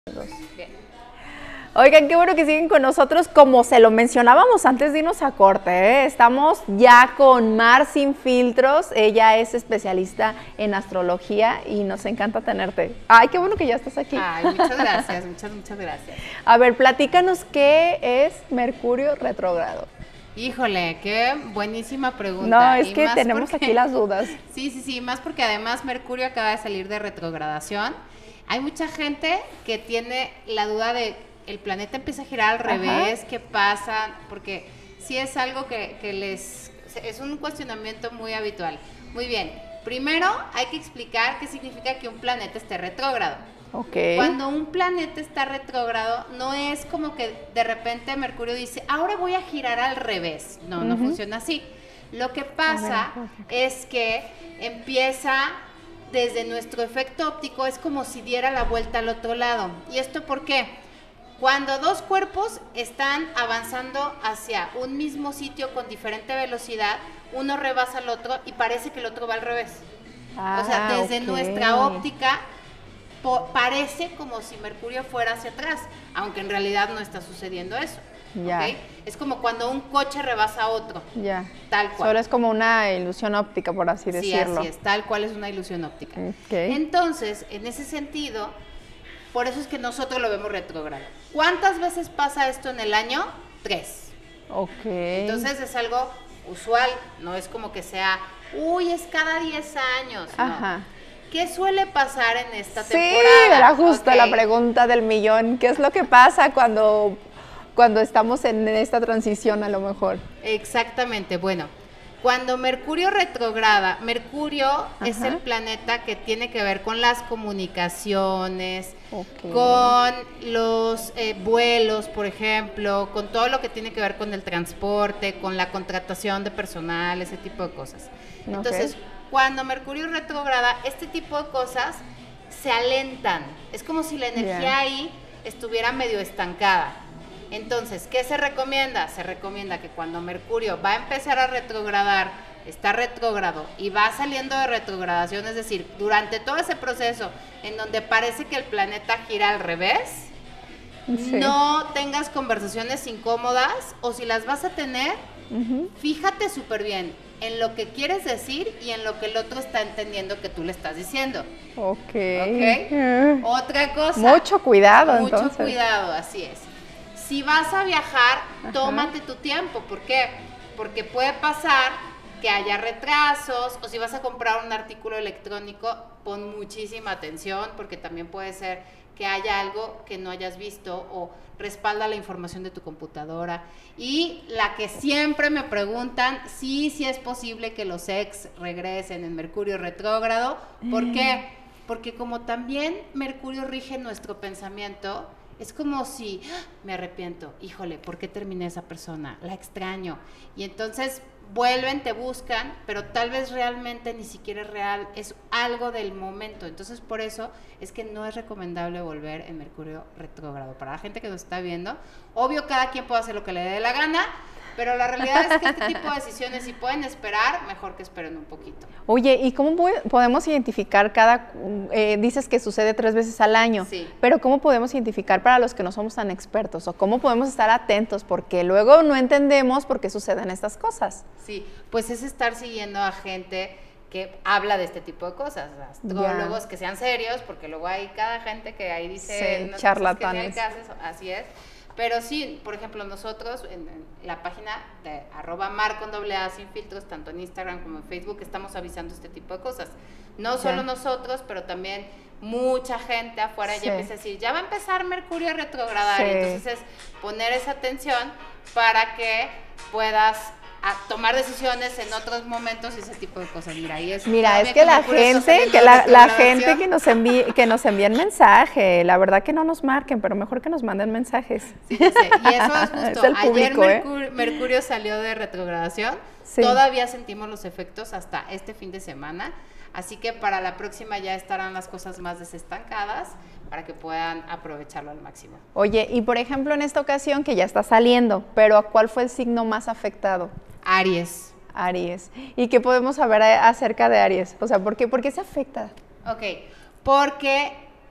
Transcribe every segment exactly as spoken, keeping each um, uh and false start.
Dos. Bien. Oigan, qué bueno que siguen con nosotros. Como se lo mencionábamos antes de irnos a corte, ¿eh? Estamos ya con Mar Sin Filtros. Ella es especialista en astrología y nos encanta tenerte. Ay, qué bueno que ya estás aquí. Ay, muchas gracias, muchas, muchas gracias. A ver, platícanos qué es Mercurio retrógrado. Híjole, qué buenísima pregunta. No, es y que más tenemos porque, aquí las dudas. Sí, sí, sí, más porque además Mercurio acaba de salir de retrogradación. Hay mucha gente que tiene la duda de el planeta empieza a girar al revés, Ajá. ¿Qué pasa? Porque sí es algo que, que les... es un cuestionamiento muy habitual. Muy bien, primero hay que explicar qué significa que un planeta esté retrógrado. Okay. Cuando un planeta está retrógrado, no es como que de repente Mercurio dice, ahora voy a girar al revés. No, uh-huh. no funciona así. Lo que pasa es que empieza desde nuestro efecto óptico, es como si diera la vuelta al otro lado. ¿Y esto por qué? Cuando dos cuerpos están avanzando hacia un mismo sitio con diferente velocidad, uno rebasa al otro y parece que el otro va al revés. Ah, o sea, desde okay. nuestra óptica parece como si Mercurio fuera hacia atrás, aunque en realidad no está sucediendo eso. Ya. ¿Okay? Es como cuando un coche rebasa a otro. Ya. Tal cual. Solo es como una ilusión óptica, por así decirlo. Sí, así es, tal cual es una ilusión óptica. Okay. Entonces, en ese sentido, por eso es que nosotros lo vemos retrógrado. ¿Cuántas veces pasa esto en el año? Tres. Ok. Entonces es algo usual, no es como que sea, uy, es cada diez años. Ajá. No. ¿Qué suele pasar en esta sí, temporada? Sí, era justo okay. la pregunta del millón. ¿Qué es lo que pasa cuando, cuando estamos en esta transición a lo mejor? Exactamente, bueno, cuando Mercurio retrograda, Mercurio Ajá. es el planeta que tiene que ver con las comunicaciones, okay. con los eh, vuelos, por ejemplo, con todo lo que tiene que ver con el transporte, con la contratación de personal, ese tipo de cosas. Okay. Entonces, cuando Mercurio retrograda, este tipo de cosas se alentan. Es como si la energía yeah. ahí estuviera medio estancada. Entonces, ¿qué se recomienda? Se recomienda que cuando Mercurio va a empezar a retrogradar, está retrógrado y va saliendo de retrogradación, es decir, durante todo ese proceso en donde parece que el planeta gira al revés, sí. no tengas conversaciones incómodas, o si las vas a tener, uh-huh. fíjate súper bien en lo que quieres decir y en lo que el otro está entendiendo que tú le estás diciendo. Ok. ¿Okay? Uh, Otra cosa. Mucho cuidado, mucho entonces. Mucho cuidado, así es. Si vas a viajar, Ajá. tómate tu tiempo. ¿Por qué? Porque puede pasar que haya retrasos, o si vas a comprar un artículo electrónico, pon muchísima atención, porque también puede ser que haya algo que no hayas visto, o respalda la información de tu computadora. Y la que siempre me preguntan, sí, sí es posible que los ex regresen en Mercurio retrógrado. ¿Por qué? Porque como también Mercurio rige nuestro pensamiento, es como si, ¡ah!, me arrepiento, híjole, ¿por qué terminé esa persona? La extraño. Y entonces vuelven, te buscan, pero tal vez realmente ni siquiera es real, es algo del momento. Entonces por eso es que no es recomendable volver en Mercurio retrógrado. Para la gente que nos está viendo, obvio cada quien puede hacer lo que le dé la gana, pero la realidad es que este tipo de decisiones, si pueden esperar, mejor que esperen un poquito. Oye, ¿y cómo podemos identificar cada, eh, dices que sucede tres veces al año, sí. pero cómo podemos identificar para los que no somos tan expertos, o cómo podemos estar atentos, porque luego no entendemos por qué suceden estas cosas? Sí, pues es estar siguiendo a gente que habla de este tipo de cosas, astrólogos yeah. que sean serios, porque luego hay cada gente que ahí dice sí, charlatanes. Que haces, así es. Pero sí, por ejemplo, nosotros en, en la página de arroba mar con doble A sin filtros, tanto en Instagram como en Facebook, estamos avisando este tipo de cosas. No solo yeah. nosotros, pero también mucha gente afuera sí. ya empieza a decir, ya va a empezar Mercurio a retrogradar. Sí. Entonces es poner esa atención para que puedas a tomar decisiones en otros momentos y ese tipo de cosas. Mira, y es, Mira, es que la gente, que la, la gente que nos envíe, que nos envíen mensaje, la verdad que no nos marquen, pero mejor que nos manden mensajes. Sí, sí, sí. Y eso es justo. Es el público, Ayer Mercurio, ¿eh? Mercurio salió de retrogradación, sí. todavía sentimos los efectos hasta este fin de semana, así que para la próxima ya estarán las cosas más desestancadas, para que puedan aprovecharlo al máximo. Oye, y por ejemplo en esta ocasión que ya está saliendo, pero ¿cuál fue el signo más afectado? Aries. Aries. ¿Y qué podemos saber acerca de Aries? O sea, ¿por qué, por qué se afecta? Ok, porque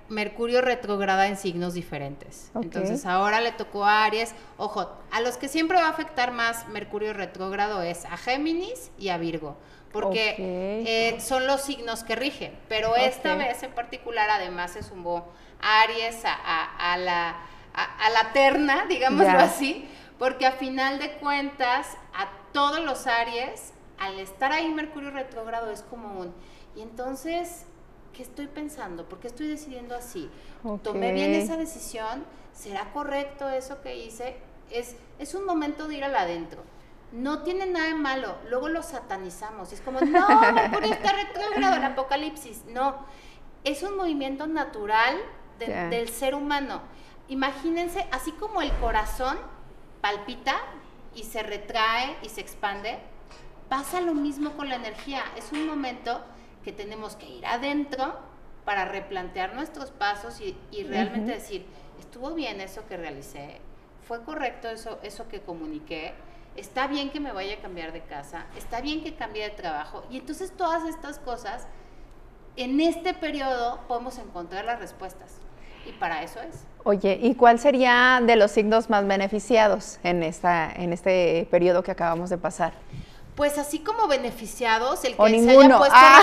Mercurio retrograda en signos diferentes. Ok. Entonces ahora le tocó a Aries. Ojo, a los que siempre va a afectar más Mercurio retrógrado es a Géminis y a Virgo, porque Ok. eh, son los signos que rigen. Pero esta Ok. vez en particular además se sumó Aries a, a, a, la, a, a la terna, digámoslo Ya. así, porque a final de cuentas a todos los Aries, al estar ahí Mercurio retrógrado es como un... Y entonces... ¿qué estoy pensando? ¿Por qué estoy decidiendo así? Ok. ¿Tomé bien esa decisión? ¿Será correcto eso que hice? Es, es un momento de ir al adentro. No tiene nada de malo. Luego lo satanizamos. Es como, no, Mercurio está retrógrado, el apocalipsis. No, es un movimiento natural de, Yeah. del ser humano. Imagínense, así como el corazón palpita y se retrae y se expande, pasa lo mismo con la energía. Es un momento que tenemos que ir adentro para replantear nuestros pasos y, y realmente uh-huh. decir, estuvo bien eso que realicé, fue correcto eso, eso que comuniqué, está bien que me vaya a cambiar de casa, está bien que cambie de trabajo, y entonces todas estas cosas, en este periodo podemos encontrar las respuestas, y para eso es. Oye, ¿y cuál sería de los signos más beneficiados en, esta, en este periodo que acabamos de pasar? Pues así como beneficiados, el o que ninguno. se haya puesto ah. a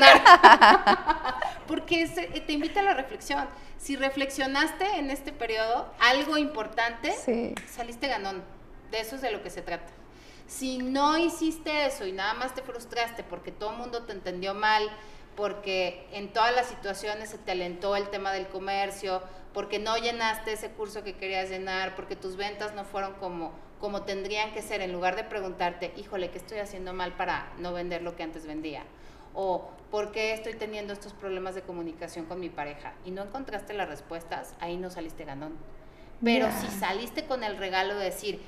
reflexionar. Porque es, te invita a la reflexión. Si reflexionaste en este periodo algo importante, sí. saliste ganón. De eso es de lo que se trata. Si no hiciste eso y nada más te frustraste porque todo el mundo te entendió mal, porque en todas las situaciones se te alentó el tema del comercio, porque no llenaste ese curso que querías llenar, porque tus ventas no fueron como, como tendrían que ser, en lugar de preguntarte, híjole, ¿qué estoy haciendo mal para no vender lo que antes vendía? O ¿por qué estoy teniendo estos problemas de comunicación con mi pareja? Y no encontraste las respuestas, ahí no saliste ganón. Pero yeah. si saliste con el regalo de decir,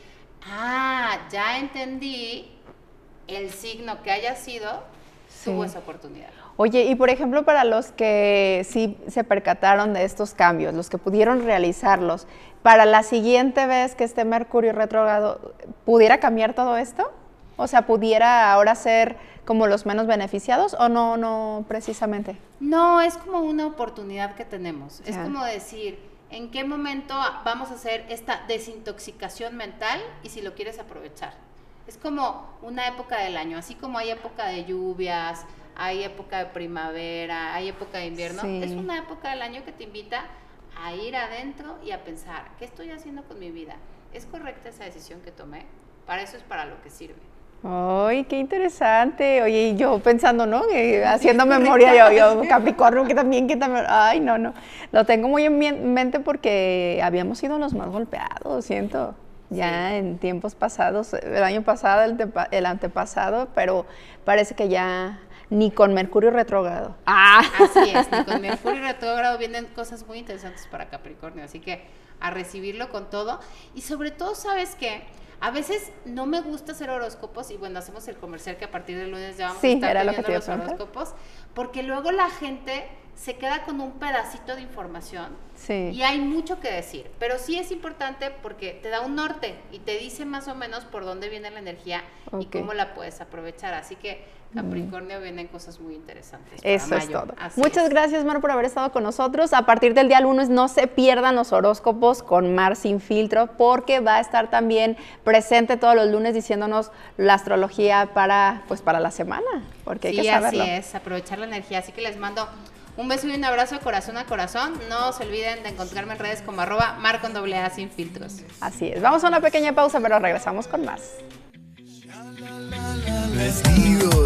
ah, ya entendí el signo que haya sido, sí. tuvo esa oportunidad. Oye, y por ejemplo, para los que sí se percataron de estos cambios, los que pudieron realizarlos, para la siguiente vez que esté Mercurio retrógrado, ¿pudiera cambiar todo esto? O sea, ¿pudiera ahora ser como los menos beneficiados o no, no precisamente? No, es como una oportunidad que tenemos. Ya. Es como decir, ¿en qué momento vamos a hacer esta desintoxicación mental y si lo quieres aprovechar? Es como una época del año, así como hay época de lluvias, hay época de primavera, hay época de invierno, sí. es una época del año que te invita a ir adentro y a pensar, ¿qué estoy haciendo con mi vida? ¿Es correcta esa decisión que tomé? Para eso es para lo que sirve. ¡Ay, qué interesante! Oye, y yo pensando, ¿no? Que haciendo memoria, yo, yo, Capricornio, que también, que también, ay, no, no. Lo tengo muy en mente porque habíamos sido los más golpeados, siento. Ya sí. en tiempos pasados, el año pasado, el, tepa, el antepasado, pero parece que ya ni con Mercurio retrógrado. ¡Ah! Así es, ni con Mercurio retrógrado vienen cosas muy interesantes para Capricornio, así que a recibirlo con todo. Y sobre todo, ¿sabes qué? A veces no me gusta hacer horóscopos, y bueno, hacemos el comercial que a partir del lunes ya vamos sí, a estar era lo teniendo que los horóscopos, porque luego la gente se queda con un pedacito de información sí. y hay mucho que decir, pero sí es importante porque te da un norte y te dice más o menos por dónde viene la energía okay. y cómo la puedes aprovechar, así que Capricornio mm. vienen cosas muy interesantes para Eso mayo. es todo. Así Muchas es. gracias, Mar, por haber estado con nosotros. A partir del día lunes no se pierdan los horóscopos con Mar Sin Filtro, porque va a estar también presente todos los lunes diciéndonos la astrología para, pues, para la semana, porque sí, hay que saberlo. Así es, aprovechar la energía, así que les mando un beso y un abrazo de corazón a corazón. No se olviden de encontrarme en redes como arroba mar con doble A sin filtros. Así es. Vamos a una pequeña pausa, pero regresamos con más. Vestido